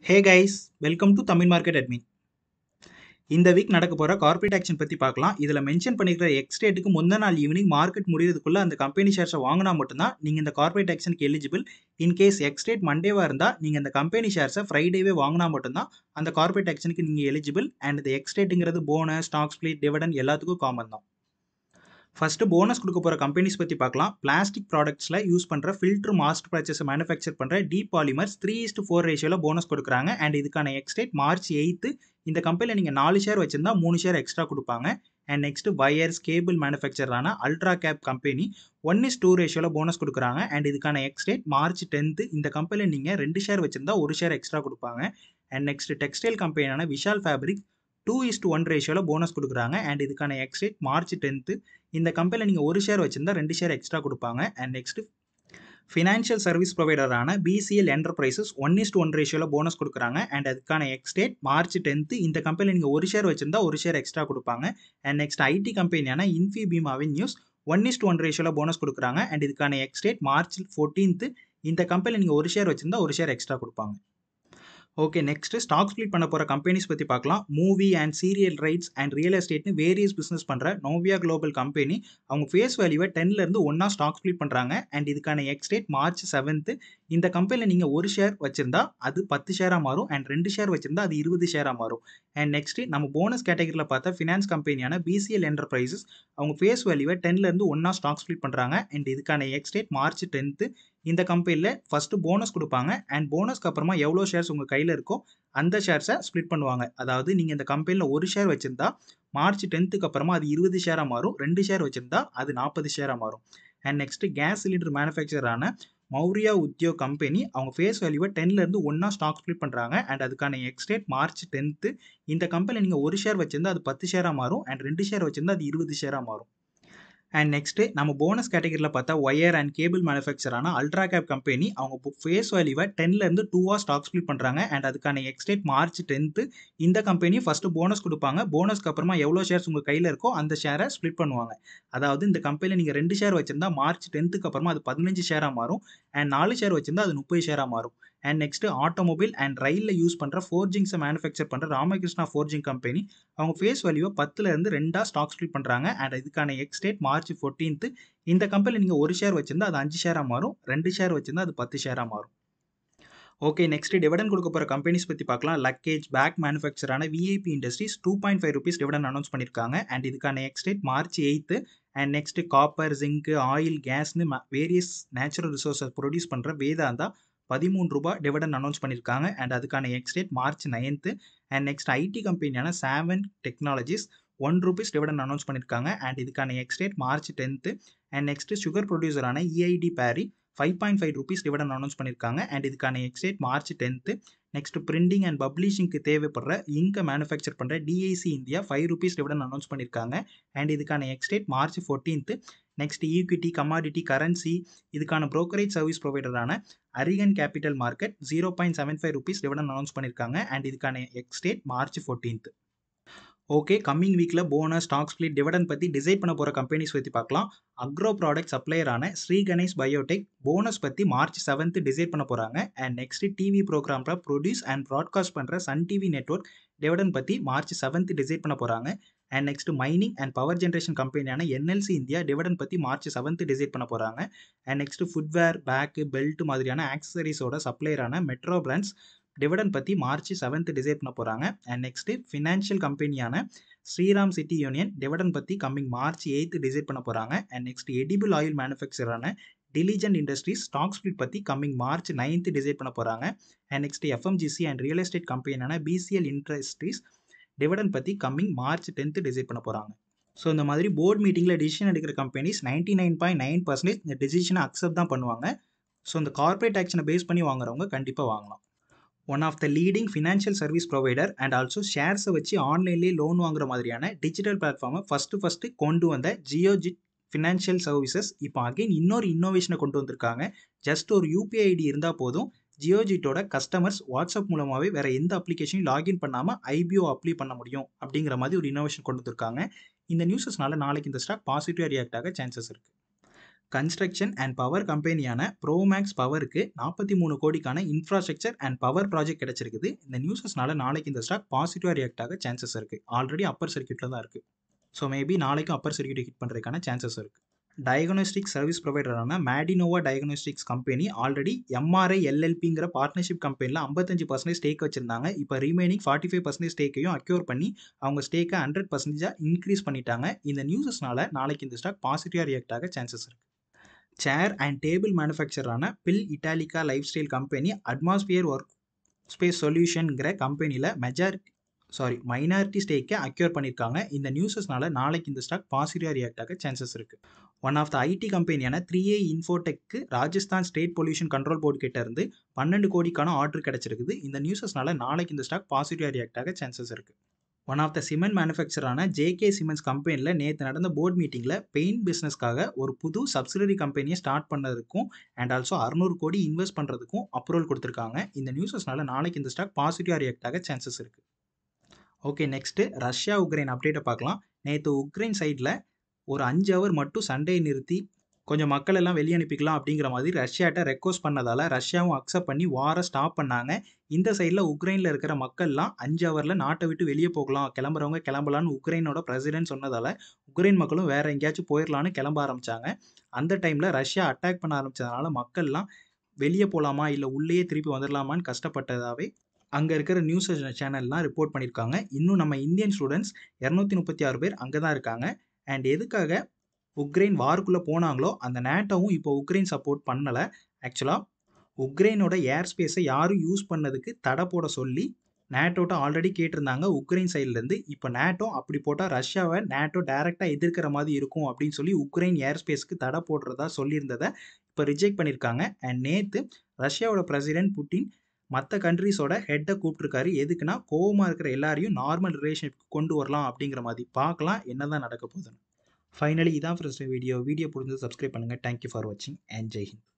Hey guys, welcome to Tamil Market Admin. இந்த week நடக்க போற கார்ப்பரேட் ஆக்ஷன் பத்தி பார்க்கலாம். இதுல மென்ஷன் பண்ணிருக்கிற எக்ஸ் டேட்டுக்கு முந்தின நாள் ஈவினிங் மார்க்கெட் முடியறதுக்குள்ள அந்த கம்பெனி ஷேர்ஸை வாங்கினா மட்டும்தான் நீங்க இந்த கார்ப்பரேட் ஆக்ஷனுக்கு eligible. In case ex date மண்டேவா இருந்தா நீங்க இந்த கம்பெனி ஷேர்ஸை ஃப்ரைடேவே வாங்கினா மட்டும்தான் அந்த கார்ப்பரேட் ஆக்ஷனுக்கு நீங்க எலிஜிபிள். அண்ட் இந்த எக்ஸ் டேட்டுங்கிறது போனஸ், ஸ்டாக் ஸ்பிளிட், டிவிடெண்ட் எல்லாத்துக்கும் காமன் தான். ஃபர்ஸ்ட் போனஸ் கொடுக்க போகிற கம்பெனிஸ் பற்றி பார்க்கலாம். பிளாஸ்டிக் ப்ராடக்ட்ஸில் யூஸ் பண்ணுற ஃபில்டர் மாஸ்டர் பர்ச்சேஸ் மேனுஃபேக்சர் பண்ணுற டி பாலிமர்ஸ் 3:4 ரேஷியோவில் போனஸ் கொடுக்குறாங்க. அண்ட் இதுக்கான எக்ஸ்டேட் March 8. இந்த கம்பெனியில் நீங்கள் 4 ஷேர் வச்சிருந்தா 3 ஷேர் எக்ஸ்ட்ரா கொடுப்பாங்க. அண்ட் நெக்ஸ்ட் வயர்ஸ் கேபிள் மேனுஃபேக்சரான அல்ட்ராகேப் கம்பெனி 1:2 ரேஷியோவில் போனஸ் கொடுக்குறாங்க. அண்ட் இதுக்கான எக்ஸ்டேட் March 10. இந்த கம்பெனியில் நீங்கள் 2 ஷேர் வச்சிருந்தா 1 ஷேர் எக்ஸ்ட்ரா கொடுப்பாங்க. அண்ட் நெக்ஸ்ட் டெக்ஸ்டைல் கம்பெனியான விஷால் ஃபேப்ரிக் 2:1 ரேஷியோவில் போனஸ் கொடுக்குறாங்க. அண்ட் இதுக்கான எக்ஸ்டேட் March 10. இந்த கம்பெனியில் நீங்கள் 1 ஷேர் வச்சிருந்தா 2 ஷேர் எக்ஸ்ட்ரா கொடுப்பாங்க. அண்ட் நெக்ஸ்ட் ஃபினான்ஷியல் சர்வீஸ் ப்ரொவைடரான BCL Enterprises 1:1 ரேஷியோவில் போனஸ் கொடுக்குறாங்க. அண்ட் அதுக்கான எக்ஸ்டேட் March 10. இந்த கம்பெனியில் நீங்கள் 1 ஷேர் வச்சிருந்தா 1 ஷேர் எக்ஸ்ட்ரா கொடுப்பாங்க. அண்ட் நெக்ஸ்ட் ஐடி கம்பெனியான Infibeam Avenues 1:1 ரேஷியோவில் போனஸ் கொடுக்குறாங்க. அண்ட் இதுக்கான எக்ஸ்டேட் March 14. இந்த கம்பெனியில் நீங்கள் 1 ஷேர் வச்சிருந்தா 1 ஷேர் எக்ஸ்ட்ரா கொடுப்பாங்க. ஓகே, நெக்ஸ்ட் ஸ்டாக் ஸ்பிளிட் பண்ண போகிற கம்பெனிஸ் பற்றி பார்க்கலாம். Movie and serial rights and real எஸ்டேட்னு வேரியஸ் பிஸ்னஸ் பண்ணுற நோவியா குளோபல் கம்பெனி அவங்க ஃபேஸ் வேல்யூவை 10லேருந்து 1 ஸ்டாக் ஸ்பிளிட் பண்ணுறாங்க. அண்ட் இதுக்கான எக்ஸ்டேட் March 7. இந்த கம்பெனியில் நீங்கள் 1 ஷேர் வச்சிருந்தா அது 10 ஷேராக மாறும். அண்ட் 2 ஷேர் வச்சிருந்தா அது 20 ஷேராக மாறும். அண்ட் நெக்ஸ்ட் நம்ம போனஸ் கேட்டகரியில் பார்த்தா ஃபினான்ஸ் கம்பெனியான BCL Enterprises அவங்க ஃபேஸ் வேல்யூவை 10லேருந்து 1 ஸ்டாக் ஸ்பிளிட் பண்ணுறாங்க. அண்ட் இதுக்கான எக்ஸ்டேட் March 10. இந்த கம்பெனியில் ஃபர்ஸ்ட் போனஸ் கொடுப்பாங்க. அண்ட் போனஸ்க்கு அப்புறமா எவ்வளோ ஷேர்ஸ் உங்கள் கையில் இருக்கோ அந்த ஷேர்ஸை ஸ்ப்ளிட் பண்ணுவாங்க. அதாவது நீங்கள் இந்த கம்பெனியில் 1 ஷேர் வச்சிருந்தா March 10 அப்புறமா அது 20 ஷேராக மாறும். 2 ஷேர் வச்சிருந்தா அது 40 ஷேராக மாறும். அண்ட் நெக்ஸ்ட் கேஸ் சிலிண்டர் மேனுஃபேக்சரான மௌரியா உத்யோக் கம்பெனி அவங்க ஃபேஸ் வேல்யூவை 10லேருந்து 1 ஸ்டாக் ஸ்ப்ளிட் பண்ணுறாங்க. அண்ட் அதுக்கான எக்ஸ்டேட் March 10. இந்த கம்பெனியில் நீங்கள் 1 ஷேர் வச்சிருந்தா அது 10 ஷேராக மாறும். அண்ட் 2 ஷேர் வச்சிருந்தா அது 20 ஷேராக மாறும். அண்ட் நெக்ஸ்ட் நம்ம போனஸ் கேட்டகரியில் பார்த்தா ஒயர் அண்ட் கேபிள் மேனுஃபேக்சரான அல்ட்ராகேப் கம்பெனி அவங்க ஃபேஸ் வேல்யூவை 10லேருந்து 2 ஸ்டாக் ஸ்பிளிட் பண்ணுறாங்க. அண்ட் அதுக்கான எக்ஸ்டேட் March 10. இந்த கம்பெனி ஃபர்ஸ்ட் போனஸ் கொடுப்பாங்க. போனஸ்க்கு அப்புறமா எவ்வளோ ஷேர்ஸ் உங்கள் கையில் இருக்கோ அந்த ஷேரை ஸ்ப்ளிட் பண்ணுவாங்க. அதாவது இந்த கம்பெனியில் நீங்கள் 2 ஷேர் வச்சிருந்தா March 10 அப்புறமா அது 15 ஷேராக மாறும். அண்ட் 4 ஷேர் வச்சிருந்தா அது 30 ஷேராக மாறும். அண்ட் நெக்ஸ்ட் ஆட்டோமொபைல் அண்ட் ரயிலில் யூஸ் பண்ணுற ஃபோர்ஜிங்ஸை மேனுஃபேக்சர் பண்ணுற ராமகிருஷ்ணா ஃபோர்ஜிங் கம்பெனி அவங்க ஃபேஸ் வேல்யூவை 10லேருந்து 2 ஸ்டாக் ஸ்ப்ளிட் பண்ணுறாங்க. அண்ட் இதுக்கான எக்ஸ்டேட் March 14. இந்த கம்பெனியில் நீங்கள் 1 ஷேர் வச்சிருந்தா அது 5 ஷேராக மாறும். 2 ஷேர் வச்சிருந்தா அது 10 ஷேராக மாறும். ஓகே, நெக்ஸ்ட் டிவிடெண்ட் கொடுக்க போகிற கம்பெனிஸ் பற்றி பார்க்கலாம். லக்கேஜ் பேக் மேனுஃபேக்சரான VIP Industries 2.5 rupees dividend announce பண்ணியிருக்காங்க. அண்ட் இதுக்கான ex date March 8. And next copper, zinc, oil, கேஸ்னு வேரியஸ் நேச்சுரல் ரிசோர்ஸஸ் ப்ரொடியூஸ் பண்ணுற வேதாந்தா 13 ரூபாய் டிவிடெண்ட் அனௌன்ஸ் பண்ணியிருக்காங்க. அண்ட் அதுக்கான ex date March 9. And next IT கம்பெனியான Saven Technologies 1 rupees dividend announce பண்ணியிருக்காங்க. அண்ட் இதுக்கான ex date March 10. And next sugar ப்ரொடியூசரான EID-Parry 5.5 rupees டிவிடெண்ட் அனௌன்ஸ் பண்ணியிருக்காங்க. அண்ட் இதுக்கான ex date March 10. Next printing and பப்ளிஷிங்க்கு தேவைப்படுற இங்கை மேனுஃபேக்சர் பண்ணுற DIC India 5 rupees dividend announce பண்ணியிருக்காங்க. அண்ட் இதுக்கான ex date March 14. Next equity, commodity, currency இதுக்கான brokerage சர்வீஸ் ப்ரொவைடரான Arihant capital market 0.75 rupees dividend announce பண்ணியிருக்காங்க. அண்ட் இதுக்கான எக்ஸ்டேட் March 14. ஓகே, கம்மிங் வீக்கில் போனஸ், ஸ்டாக் ஸ்பிளிட், டிவிடெண்ட் பற்றி டிசைட் பண்ண போகிற கம்பெனிஸ் பற்றி பார்க்கலாம். அக்ரோ ப்ராடக்ட் சப்ளையரான ஸ்ரீ கணேஷ் பயோடெக் போனஸ் பற்றி March 7 டிசைட் பண்ண போகிறாங்க. அண்ட் நெக்ஸ்ட் டிவி ப்ரோக்ராமில் ப்ரொடியூஸ் அண்ட் ப்ராட்காஸ்ட் பண்ணுற சன் டிவி நெட்வொர்க் டிவிடெண்ட் பற்றி March 7 டிசைட் பண்ண போகிறாங்க. And next mining and power generation கம்பெனியான NLC India டிவிடெண்ட் பற்றி March 7 டிசைட் பண்ண போகிறாங்க. And next footwear, bag, belt மாதிரியான ஆக்சசரிஸோட சப்ளையரான மெட்ரோ பிராண்ட்ஸ் டிவிடெண்ட் பற்றி March 7 டிசைட் பண்ண போகிறாங்க. அண்ட் நெக்ஸ்ட் ஃபினான்ஷியல் கம்பெனியான ஸ்ரீராம் சிட்டி யூனியன் டிவிடெண்ட் பற்றி கம்மிங் March 8 டிசைட் பண்ண போகிறாங்க. And next edible oil மேனுஃபேக்சரான diligent industries stock split பற்றி கம்மிங் March 9 டிசைட் பண்ண போகிறாங்க. And next FMGC and real estate கம்பெனியான BCL Industries டிவிடெண்ட் பற்றி கம்மிங் March 10 டிசைட் பண்ண போகிறாங்க. ஸோ இந்த மாதிரி போர்ட் மீட்டிங்கில் டிசிஷன் எடுக்கிற கம்பெனிஸ் 99.9% இந்த டிசிஷனை அக்செப்ட் தான் பண்ணுவாங்க. ஸோ இந்த கார்ப்பரேட் ஆக்ஷனை பேஸ் பண்ணி வாங்குறவங்க கண்டிப்பாக வாங்கலாம். One of the leading financial service provider and also ஷேர்ஸை வச்சு ஆன்லைன்லேயே லோன் வாங்குற மாதிரியான டிஜிட்டல் பிளாட்ஃபார்மை ஃபஸ்ட்டு கொண்டு வந்த ஜியோஜிட் ஃபினான்ஷியல் சர்வீசஸ் இப்போ அகைன் இன்னொரு இன்னோவேஷனை கொண்டு வந்திருக்காங்க. ஜஸ்ட் ஒரு UPI ID இருந்தால் போதும், ஜியோஜிட்டோட கஸ்டமர்ஸ் வாட்ஸ்அப் மூலமாகவே வேறு எந்த அப்ளிகேஷனையும் லாகின் பண்ணாமல் IBO அப்ளை பண்ண முடியும் அப்படிங்கிற மாதிரி ஒரு இன்னோவேஷன் கொண்டு வந்திருக்காங்க. இந்த நியூஸஸ்னால நாளைக்கு இந்த ஸ்டாக் பாசிட்டிவாக ரியாக்ட் ஆக சான்சஸ் இருக்குது. கன்ஸ்ட்ரக்ஷன் அண்ட் பவர் கம்பெனியான ப்ரோமேக்ஸ் பவருக்கு 43 கோடிக்கான இன்ஃப்ராஸ்ட்ரக்சர் அண்ட் பவர் ப்ராஜெக்ட் கிடைச்சிருக்குது. இந்த நியூஸஸ்னால நாளைக்கு இந்த ஸ்டாக் பாசிட்டிவாக ரியாக்ட் ஆக சான்சஸ் இருக்குது. ஆல்ரெடி அப்பர் சர்க்கியூட்டில் தான் இருக்குது. ஸோ மேபி நாளைக்கும் அப்பர் சர்க்கியூட் ஹிட் பண்ணுறதுக்கான சான்சஸ் இருக்குது. டயக்னோஸ்டிக் சர்வீஸ் ப்ரொவைடரான Medinova diagnostics company already MRI எல்எல்பிங்கிற பார்ட்னர்ஷிப் கம்பெனியில் 55% ஸ்டேக் வச்சிருந்தாங்க. இப்போ ரிமைனிங் 45% ஸ்டேக்கையும் அக்யூர் பண்ணி அவங்க ஸ்டேக்கை 100% இன்க்ரீஸ் பண்ணிட்டாங்க. இந்த நியூஸஸ்னால நாளைக்கு இந்த ஸ்டாக் பாசிட்டிவாக ரியாக்ட் ஆக சான்சஸ் இருக்குது. சேர் அண்ட் டேபிள் மேனுஃபேக்சரான Pil Italica lifestyle company atmosphere work space சொல்யூஷன்கிற கம்பெனியில் மைனாரிட்டி ஸ்டேக்கை அக்யூர் பண்ணியிருக்காங்க. இந்த நியூஸஸ்னால நாளைக்கு இந்த ஸ்டாக் பாசிட்டிவாக ரியாக்ட் ஆக சான்சஸ் இருக்குது. ஒன் ஆஃப் த ஐடி கம்பெனியான 3A இன்ஃபோடெக்கு Rajasthan state pollution control board கிட்ட இருந்து 12 கோடிக்கான ஆர்டர் கிடைச்சிருக்குது. இந்த நியூஸஸ்னால நாளைக்கு இந்த ஸ்டாக் பாசிட்டிவாக ரியாக்ட் ஆக சான்சஸ் இருக்குது. ஒன் ஆஃப் த சிமெண்ட் மேனுஃபேக்சரான ஜேகே சிமெண்ட்ஸ் கம்பெனியில் நேற்று நடந்த போர்ட் மீட்டிங்கில் பெயிண்ட் பிஸ்னஸ்க்காக ஒரு புது சப்சிடரி கம்பெனியை ஸ்டார்ட் பண்ணதுக்கும் அண்ட் ஆல்சோ 600 கோடி இன்வெஸ்ட் பண்ணுறதுக்கும் அப்ரூவல் கொடுத்துருக்காங்க. இந்த நியூஸஸ்னால நாளைக்கு இந்த ஸ்டாக் பாசிட்டிவாக ரியாக்ட் ஆக சான்சஸ் இருக்குது. ஓகே, நெக்ஸ்ட்டு ரஷ்யா உக்ரைன் அப்டேட்டை பார்க்கலாம். நேற்று உக்ரைன் சைடில் ஒரு 5 ஹவர் மட்டும் சண்டையை நிறுத்தி கொஞ்சம் மக்கள் எல்லாம் வெளியே அனுப்பிக்கலாம் அப்படிங்கிற மாதிரி ரஷ்யாட்ட ரெக்வஸ்ட் பண்ணதால் ரஷ்யாவும் அக்செப்ட் பண்ணி வாரை ஸ்டாப் பண்ணாங்க. இந்த சைடில் உக்ரைனில் இருக்கிற மக்கள்லாம் 5 ஹவரில் நாட்டை விட்டு வெளியே போகலாம், கிளம்புறவங்க கிளம்பலான்னு உக்ரைனோட பிரசிடென்ட் சொன்னதால் உக்ரைன் மக்களும் வேறு எங்கேயாச்சும் போயிடலான்னு கிளம்ப ஆரம்பித்தாங்க. அந்த டைமில் ரஷ்யா அட்டாக் பண்ண ஆரம்பித்ததுனால மக்கள்லாம் வெளியே போகலாமா இல்லை உள்ளேயே திருப்பி வந்துடலாமான்னு கஷ்டப்பட்டதாகவே அங்கே இருக்கிற நியூஸ் சேனல்லாம் ரிப்போர்ட் பண்ணியிருக்காங்க. இன்னும் நம்ம இந்தியன் ஸ்டூடெண்ட்ஸ் 236 பேர் அங்கே தான் இருக்காங்க. அண்ட் எதுக்காக உக்ரைன் வார்க்குள்ளே போனாங்களோ அந்த நேட்டோவும் இப்போ உக்ரைன் சப்போர்ட் பண்ணலை. ஆக்சுவலாக உக்ரைனோட ஏர் ஸ்பேஸை யாரும் யூஸ் பண்ணதுக்கு தடை போட சொல்லி நேட்டோட்ட ஆல்ரெடி கேட்டிருந்தாங்க உக்ரைன் சைட்லேருந்து. இப்போ நேட்டோ அப்படி போட்டால் ரஷ்யாவை நேட்டோ டைரெக்டாக எதிர்க்கிற மாதிரி இருக்கும் அப்படின்னு சொல்லி உக்ரைன் ஏர் ஸ்பேஸ்க்கு தடை போடுறதா சொல்லியிருந்ததை இப்போ ரிஜெக்ட் பண்ணியிருக்காங்க. அண்ட் நேற்று ரஷ்யாவோட பிரசிடென்ட் புட்டின் மற்ற கண்ட்ரிஸோட ஹெட்டை கூப்பிட்டுருக்காரு. எதுக்குன்னா கோவமாக இருக்கிற எல்லாரையும் நார்மல் ரிலேஷன்ஷிப் கொண்டு வரலாம் அப்படிங்கிற மாதிரி. பார்க்கலாம் என்ன தான் நடக்க போகுதுன்னு. ஃபைனலி இதான் ஃபர்ஸ்ட் வீடியோ பிடிச்சது சப்ஸ்கிரைப் பண்ணுங்கள். தேங்க்யூ ஃபார் வாட்சிங் அண்ட் ஜெய் ஹிந்த்.